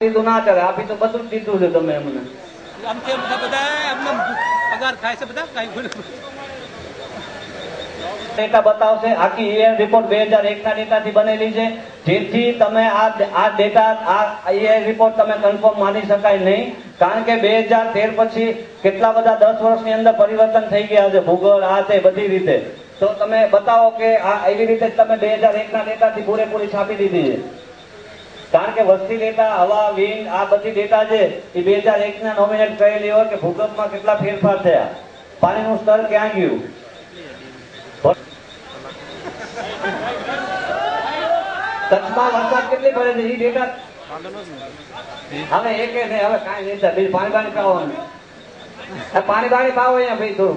દીધું ના ચાલે, આપી તો બધું જ દીધું છે તમે અમને. આમ કેમ બધા એમને પગાર ખાય છે બધા કાંઈ ડેટા બતાવશે. આખી ઈઆઈ રિપોર્ટ 2001 ના ડેટાથી બનેલી છે, જેથી તમે આ ડેટા આ ઈઆઈ રિપોર્ટ તમે કન્ફર્મ માની શકાય નહીં, કારણ કે 2013 પછી કેટલા બધા 10 વર્ષની અંદર પરિવર્તન થઈ ગયા છે, ભૂગોળ આ તે બધી રીતે. તો તમે બતાવો કે આ એવી રીતે તમે 2001 ના ડેટાથી પૂરેપૂરી છાપી દીધી છે, કારણ કે વસ્તી ડેટા, હવા, વિન્ડ આ બધી ડેટા છે એ 2001 ના નોમિનેટ કરેલી હોય કે ભૂગર્ભમાં કેટલા ફેરફાર થયા, પાણીનું સ્તર ક્યાં ગયું. કચ્છમાં વરસાદ કેટલી પડે છે એ ડેટા હવે એક નહીં, હવે કાંઈ નહીં થાય. બીજું પાણી પાણી પાવો, પાણી પાણી પાવો અહીંયા ભાઈ થોડું.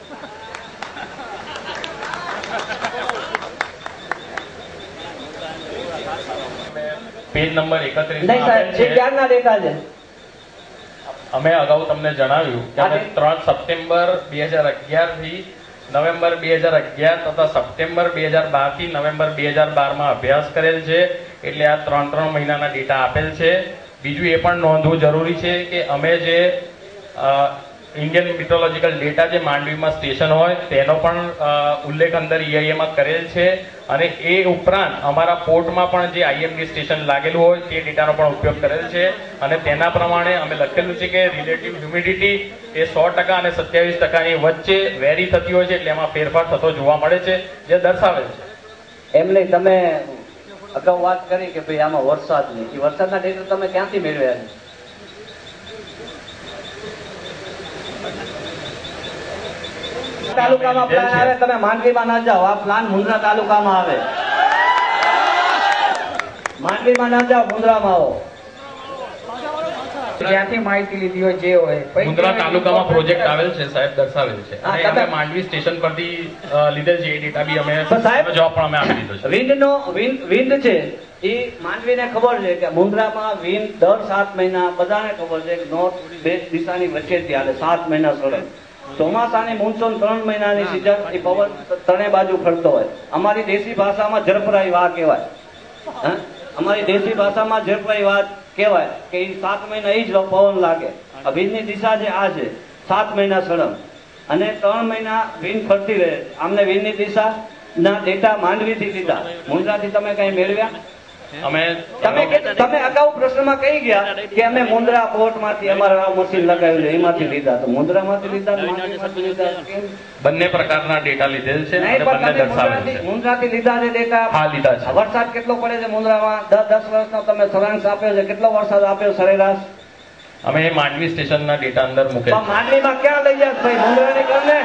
પેજ નંબર 31 નહીં સાહેબ, એ ક્યારના ડેટા છે? અમે અગાઉ તમને જણાવ્યું કે અમે 3 સપ્ટેમ્બર 2011 થી નવેમ્બર 2011 તથા સપ્ટેમ્બર 2012 થી નવેમ્બર 2012 માં અભ્યાસ કરેલ છે, એટલે આ 3 મહિનાના ડેટા આપેલ છે. બીજું એ પણ નોંધવું જરૂરી છે કે અમે જે ઇન્ડિયન મિટોલોજીકલ ડેટા જે માંડવીમાં સ્ટેશન હોય તેનો પણ ઉલ્લેખ અંદર ઈઆઈએમાં કરેલ છે, અને એ ઉપરાંત અમારા પોર્ટમાં પણ જે આઈએમડી સ્ટેશન લાગેલું હોય તે ડેટાનો પણ ઉપયોગ કરેલ છે, અને તેના પ્રમાણે અમે લખેલું છે કે રિલેટિવ હ્યુમિડિટી એ 100% અને 27%ની વચ્ચે વેરી થતી હોય છે, એટલે એમાં ફેરફાર થતો જોવા મળે છે, જે દર્શાવે છે. એમને તમે અગાઉ વાત કરી કે ભાઈ આમાં વરસાદ નહીં, એ વરસાદના ડેટા તમે ક્યાંથી મેળવ્યા છે? તાલુકામાં પ્લાન આવે, તમે માંડવીમાં ના જાઓ, આ પ્લાન મુન્દ્રા તાલુકામાં આવે. માંડવીમાં ના જાઓ, મુન્દ્રામાં આવો. જ્યાંથી માહિતી લીધી હોય જે હોય મુન્દ્રા તાલુકામાં પ્રોજેક્ટ આવેલ છે સાહેબ, દર્શાવેલ છે, અને અમે માંડવી સ્ટેશન પરથી લીધેલ છે. એ ડેટા બી અમે જવાબ પણ અમે આપી દીધો છે. વિન્ડ છે એ માંડવીને ખબર છે કે મુન્દ્રામાં વિન્ડ દર 7 મહિના બધાને ખબર છે કે નોર્થ વેસ્ટ દિશાની વચ્ચેથી હાલે 7 મહિના સળંગ. ચોમાસાની મોન્સૂન 3 મહિનાની સીઝન એ પવન ત્રણે બાજુ ફરતો હોય. અમારી દેશી ભાષામાં ઝરપરાઈ વાહ કહેવાય, અમારી દેશી ભાષામાં ઝરપરાઈ વાત કહેવાય કે એ 7 મહિના એ જ પવન લાગે. વિન્ડની દિશા જે આ છે 7 મહિના સળંગ, અને 3 મહિના વિન્ડ ફરતી રહે. અમને વિન્ડની દિશા ના ડેટા માંડવીથી લીધા, મુન્દ્રાથી તમે કઈ મેળવ્યા? તમે અગાઉ પ્રશ્નમાં કહી ગયા કે અમે મુન્દ્રા પોર્ટ માંથી અમારા મશીન લગાવ્યું છે એમાંથી લીધા, તો મુન્દ્રા માંથી લીધા, બંને પ્રકારના ડેટા લીધેલ છે, મુન્દ્રાથી લીધા છે ડેટા. હા, લીધા છે. વરસાદ કેટલો પડે છે મુન્દ્રામાં? 10 વર્ષનો તમે સારાંશ આપ્યો છે, કેટલો વરસાદ આપ્યો સરેરાશ? અમે માંડવી સ્ટેશનના ડેટા અંદર મૂકેલ. માંડવીમાં ક્યાં લઈ જાય ભાઈ, મુન્દ્રાની કરને.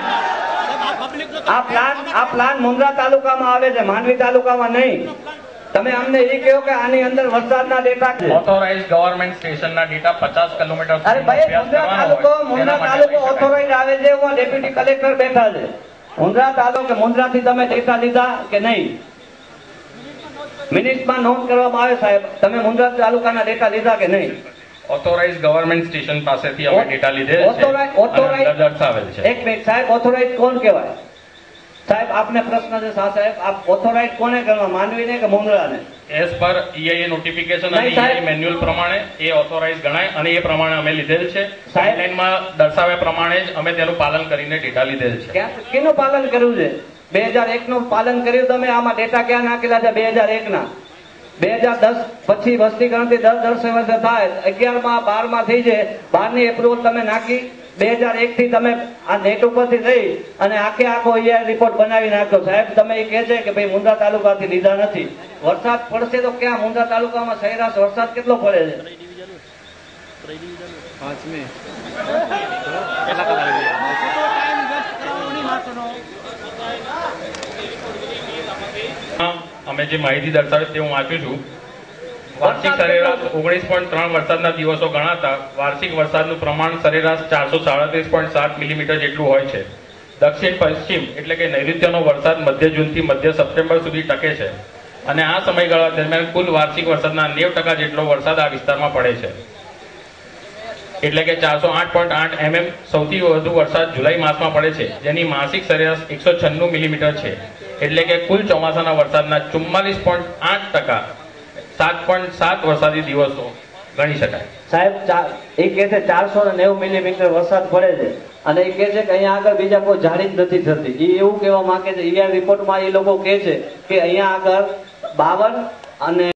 આ પ્લાન મુન્દ્રા તાલુકામાં આવે છે, માંડવી તાલુકામાં નહીં. તમે અમને એ કહો કે આની અંદર વરસાદના ડેટા છે. ઓથોરાઇઝ ગવર્નમેન્ટ સ્ટેશનના ડેટા 50 કિલોમીટર. અરે ભાઈ, મુન્દ્રા તાલુકો ઓથોરાઇઝ આવે છે, હું ડેપ્યુટી કલેક્ટર બેઠા છે. મુન્દ્રા તાલુકો, મુન્દ્રાથી તમે ડેટા લીધા કે નહીં? મિનિટમાં નોંધ કરવામાં આવે સાહેબ, તમે મુન્દ્રા તાલુકાના ડેટા લીધા કે નહીં? ઓથોરાઇઝ ગવર્નમેન્ટ સ્ટેશન પાસેથી અમે ડેટા લીધેલ છે, દર્શાવેલ છે. એક મિનિટ સાહેબ, ઓથોરાઇઝ કોણ કહેવાય સાહેબ? આપને પ્રશ્ન છે સાહેબ, આપ ઓથોરાઇઝ કોને કરવા, માંડવીને કે મુન્દ્રાને? એઝ પર ઈઆઈએ નોટિફિકેશન અને ઈઆઈ મેન્યુઅલ પ્રમાણે એ ઓથોરાઇઝ ગણાય, અને એ પ્રમાણે અમે લીધેલ છે. ગાઈડલાઈનમાં દર્શાવ્યા પ્રમાણે જ અમે તેનું પાલન કરીને ડેટા લીધેલ છે. કેનું પાલન કર્યું છે? 2001 નું પાલન કર્યું તમે? આમાં ડેટા ક્યાં નાખેલા છે 2001 ના? 2010 પછી વસ્તી ગણતરી દર વર્ષે થાય, 11માં 12માં થઈ જાય, 12ની એપ્રુવલ તમે નાખી, 2001 થી તમે આ નેટ ઉપરથી લઈ અને આખો રિપોર્ટ બનાવી નાખ્યો. સાહેબ તમે એ કહે છે કે ભાઈ મુન્દ્રા તાલુકાથી લીધા નથી. વરસાદ પડશે તો ક્યાં મુન્દ્રા તાલુકામાં સરેરાશ વરસાદ કેટલો પડે છે? અમે જે માહિતી દર્શાવી તે હું વાંચું છું. વાર્ષિક સરેરાશ 19.3 વરસાદના દિવસો ગણાતા વાર્ષિક વરસાદનું પ્રમાણ સરેરાશ 437.7 મિલીમીટર જેટલું હોય છે. દક્ષિણ પશ્ચિમ એટલે કે નૈઋત્યનો વરસાદ મધ્ય જૂનથી મધ્ય સપ્ટેમ્બર સુધી ટકે છે, અને આ સમયગાળા દરમિયાન કુલ વાર્ષિક વરસાદના 90% જેટલો વરસાદ આ વિસ્તારમાં પડે છે. એટલે કે 408.8 mm સૌથી વધુ વરસાદ જુલાઈ માસમાં પડે છે, જેની માસિક સરેરાશ 196 મિલીમીટર છે. એટલે કે કુલ ચોમાસાના વરસાદના 44.8%, 7.7 વરસાદી દિવસો ગણી શકાય? સાહેબ એ કે છે 490 મિલીમીટર વરસાદ પડે છે અને એ કે છે કે અહીંયા આગળ બીજા કોઈ જાળી જ નથી થતી. એ એવું કહેવા માંગે છે, રિપોર્ટમાં એ લોકો કે છે કે અહીંયા આગળ 52 અને